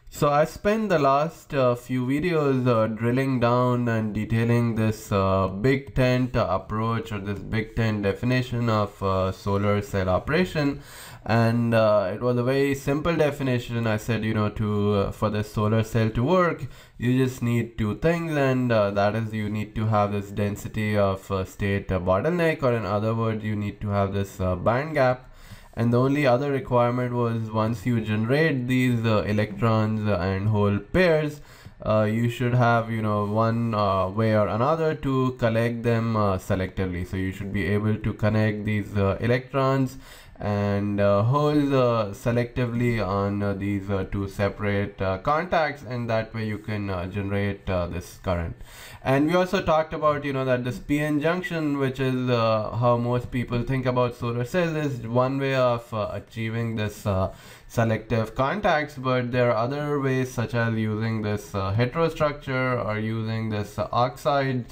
So I spent the last few videos drilling down and detailing this big tent approach, or this big tent definition of solar cell operation. And it was a very simple definition. I said, for the solar cell to work, you just need two things, and that is you need to have this density of state bottleneck, or in other words, you need to have this band gap. And the only other requirement was once you generate these electrons and hole pairs, you should have one way or another to collect them selectively. So you should be able to connect these electrons and holes selectively on these two separate contacts, and that way you can generate this current. And we also talked about that this PN junction, which is how most people think about solar cells, is one way of achieving this selective contacts, but there are other ways, such as using this heterostructure, or using this oxides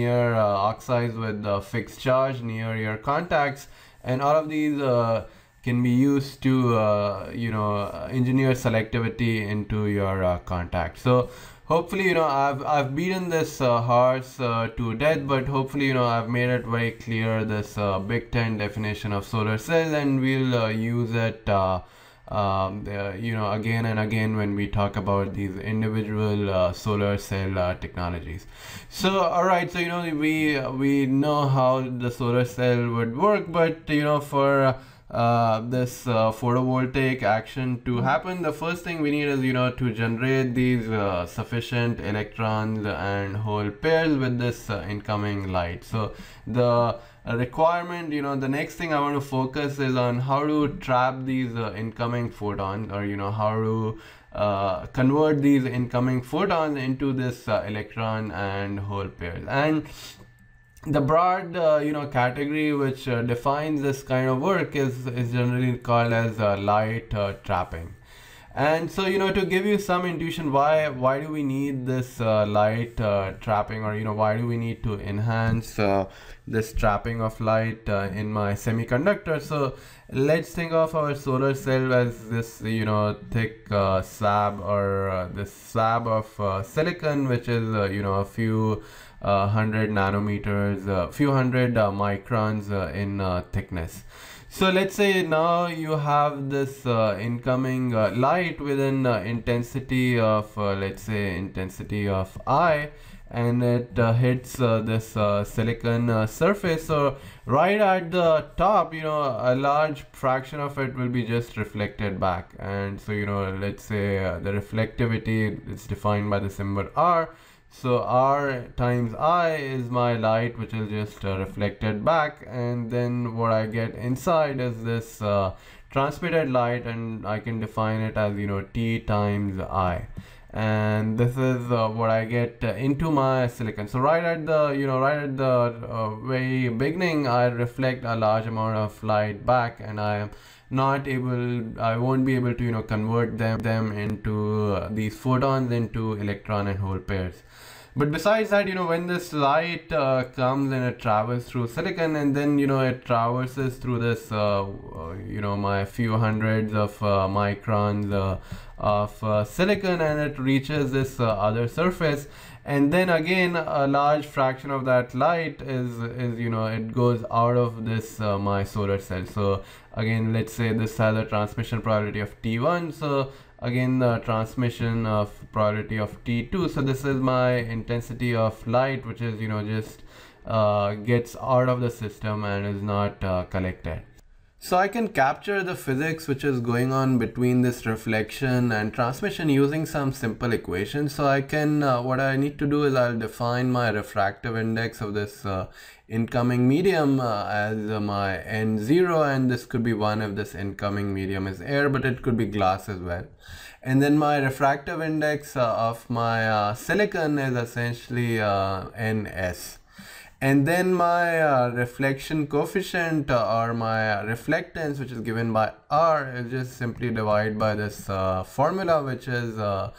with fixed charge near your contacts. And all of these can be used to engineer selectivity into your contact. So hopefully I've beaten this horse to death, but hopefully I've made it very clear, this Big Ten definition of solar cell, and we'll use it again and again when we talk about these individual solar cell technologies. So alright, so we know how the solar cell would work, but for this photovoltaic action to happen, the first thing we need is to generate these sufficient electrons and hole pairs with this incoming light. So the requirement, the next thing I want to focus is on how to trap these incoming photons, or how to convert these incoming photons into this electron and hole pairs. And the broad category which defines this kind of work is generally called as light trapping. And so to give you some intuition, why do we need this light trapping, or why do we need to enhance this trapping of light in my semiconductor? So let's think of our solar cell as this thick slab, or this slab of silicon, which is a few hundred nanometers, few hundred microns in thickness. So let's say now you have this incoming light with an intensity of let's say intensity of I, and it hits this silicon surface. So right at the top, a large fraction of it will be just reflected back. And so let's say the reflectivity is defined by the symbol R. So R times I is my light, which is just reflected back, and then what I get inside is this transmitted light, and I can define it as T times I. And this is what I get into my silicon. So right at the very beginning, I reflect a large amount of light back, and I won't be able to convert them into these photons into electron and hole pairs. But besides that, when this light comes and it travels through silicon, and then it traverses through this my few hundreds of microns of silicon, and it reaches this other surface, and then again a large fraction of that light is it goes out of this my solar cell. So again, let's say this has a transmission probability of T1, so again the transmission of probability of T2. So this is my intensity of light, which is just gets out of the system and is not collected. So I can capture the physics which is going on between this reflection and transmission using some simple equations. So I can what I need to do is I'll define my refractive index of this incoming medium as my N0, and this could be 1 if this incoming medium is air, but it could be glass as well. And then my refractive index of my silicon is essentially Ns. And then my reflection coefficient, or my reflectance, which is given by R, is just simply divided by this formula, which is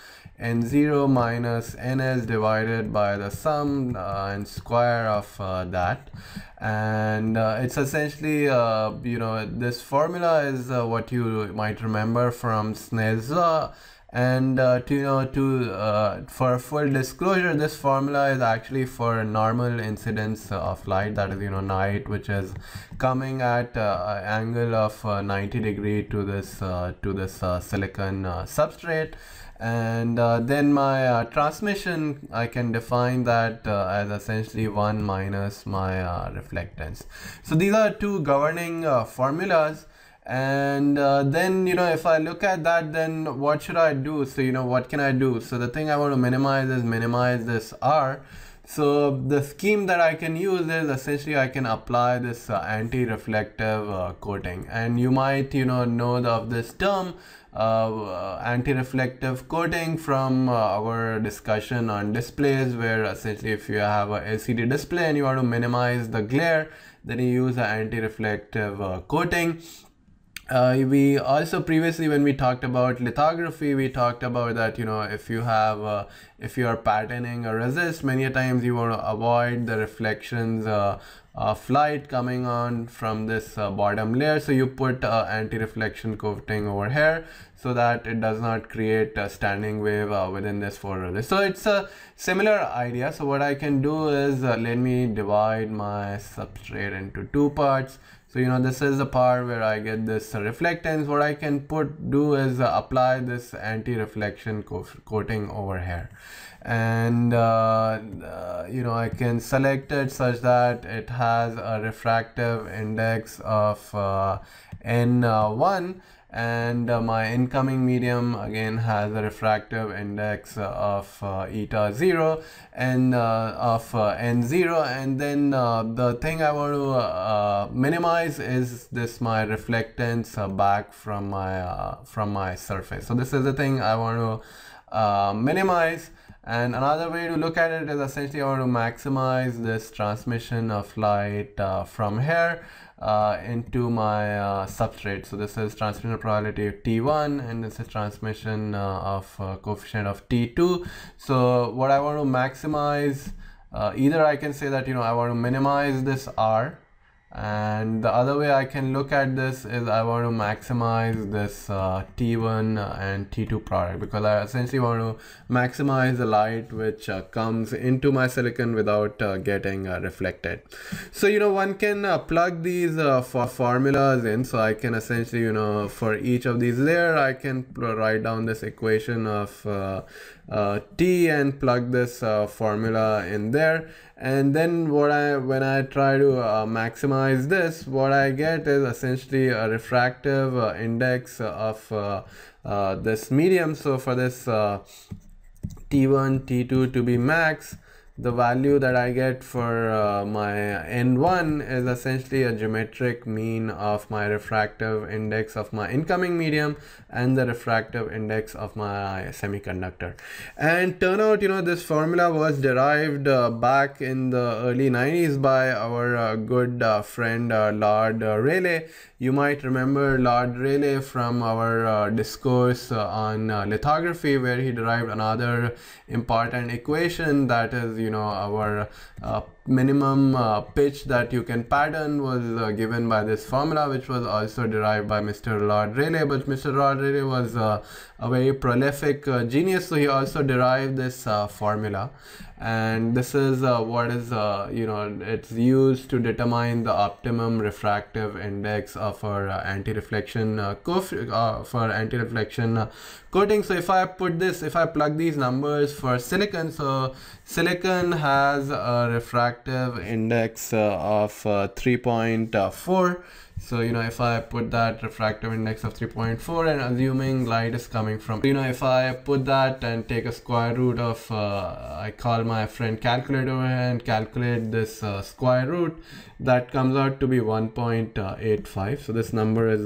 N0 minus Ns divided by the sum and square of that. And it's essentially, this formula is what you might remember from Snell's law. And for full disclosure, this formula is actually for normal incidence of light, that is night, which is coming at an angle of 90 degree to this silicon substrate. And then my transmission, I can define that as essentially 1 minus my reflectance. So these are two governing formulas. And then if I look at that, then what should I do? So what can I do? So the thing I want to minimize is minimize this R. So the scheme that I can use is essentially I can apply this anti-reflective coating, and you might know of this term anti-reflective coating from our discussion on displays, where essentially if you have a LCD display and you want to minimize the glare, then you use an anti-reflective coating. We also previously, when we talked about lithography, we talked about that if you have if you are patterning a resist, many a times you want to avoid the reflections of light coming on from this bottom layer, so you put anti-reflection coating over here so that it does not create a standing wave within this photoresist. So it's a similar idea. So what I can do is let me divide my substrate into two parts. So this is the part where I get this reflectance. What I can do is apply this anti-reflection coating over here, and I can select it such that it has a refractive index of N1, and my incoming medium again has a refractive index of eta 0 and of N0. And then the thing I want to minimize is this my reflectance back from my surface. So this is the thing I want to minimize. And another way to look at it is essentially I want to maximize this transmission of light from here into my substrate. So this is transmission probability of T1, and this is transmission of coefficient of T2. So what I want to maximize, either I can say that I want to minimize this R, and the other way I can look at this is I want to maximize this T1 and T2 product, because I essentially want to maximize the light which comes into my silicon without getting reflected. So one can plug these formulas in. So I can essentially for each of these layers I can write down this equation of T and plug this formula in there. And then when I try to maximize this, what I get is essentially a refractive index of this medium. So for this T1, T2 to be max, the value that I get for my N1 is essentially a geometric mean of my refractive index of my incoming medium and the refractive index of my semiconductor. And turn out, this formula was derived back in the early 90s by our good friend Lord Rayleigh. You might remember Lord Rayleigh from our discourse on lithography, where he derived another important equation, that is our minimum pitch that you can pattern was given by this formula, which was also derived by Mr. Lord Rayleigh. But Mr. Lord Rayleigh was a very prolific genius, so he also derived this formula, and this is what is it's used to determine the optimum refractive index of our anti-reflection for anti-reflection coating. So if I plug these numbers for silicon, so silicon has a refractive index of 3.4. So if I put that refractive index of 3.4, and assuming light is coming from, if I put that and take a square root of I call my friend calculator over here and calculate this square root, that comes out to be 1.85. so this number is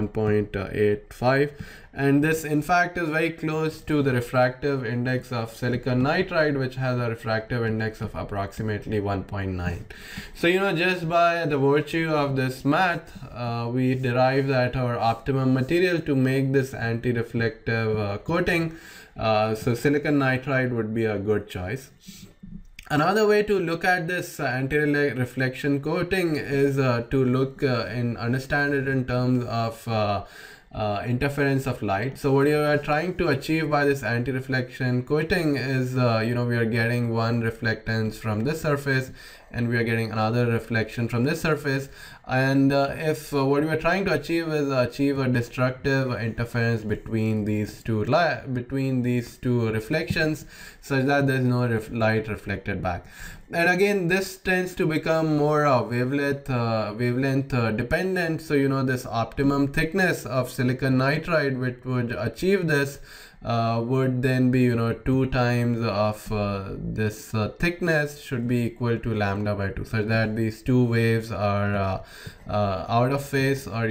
1.85, and this in fact is very close to the refractive index of silicon nitride, which has a refractive index of approximately 1.9. So just by the virtue of this math, we derive that our optimum material to make this anti-reflective coating, so silicon nitride would be a good choice. Another way to look at this anti-reflection coating is to look and understand it in terms of interference of light. So what you are trying to achieve by this anti-reflection coating is, we are getting one reflectance from this surface and we are getting another reflection from this surface. And if what we are trying to achieve is achieve a destructive interference between these two reflections, such that there is no light reflected back. And again, this tends to become more wavelength dependent. So this optimum thickness of silicon nitride, which would achieve this, would then be 2 times of this thickness should be equal to lambda by 2, such that these two waves are out of phase, or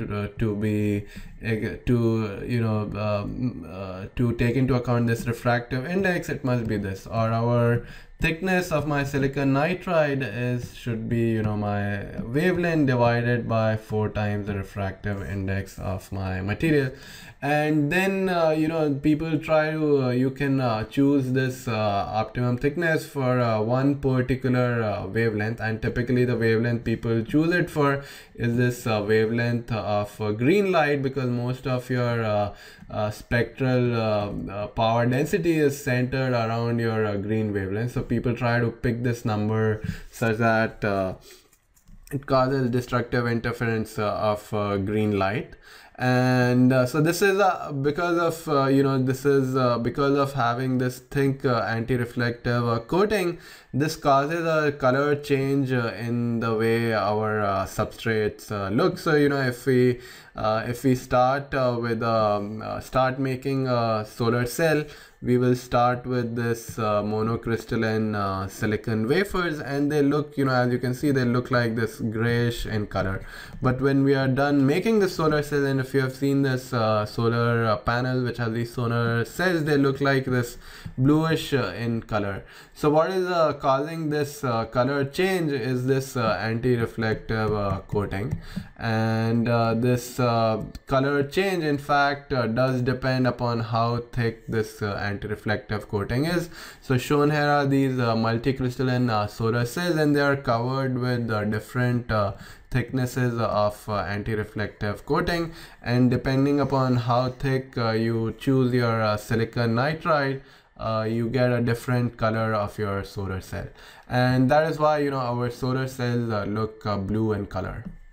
to take into account this refractive index, it must be this, or our thickness of my silicon nitride should be my wavelength divided by 4 times the refractive index of my material. And then people try to you can choose this optimum thickness for one particular wavelength, and typically the wavelength people choose it for is this wavelength of green light, because most of your spectral power density is centered around your green wavelength. So people try to pick this number such that it causes destructive interference of green light. And so this is because of because of having this thick anti-reflective coating. This causes a color change in the way our substrates look. So if we start start making a solar cell, we will start with this monocrystalline silicon wafers, and they look, as you can see, they look like this grayish in color. But when we are done making the solar cell, and if you have seen this solar panel which has these solar cells, they look like this bluish in color. So what is causing this color change is this anti-reflective coating. And this color change, in fact, does depend upon how thick this anti-reflective coating is. So shown here are these multicrystalline solar cells, and they are covered with different thicknesses of anti-reflective coating, and depending upon how thick you choose your silicon nitride, you get a different color of your solar cell. And that is why our solar cells look blue in color.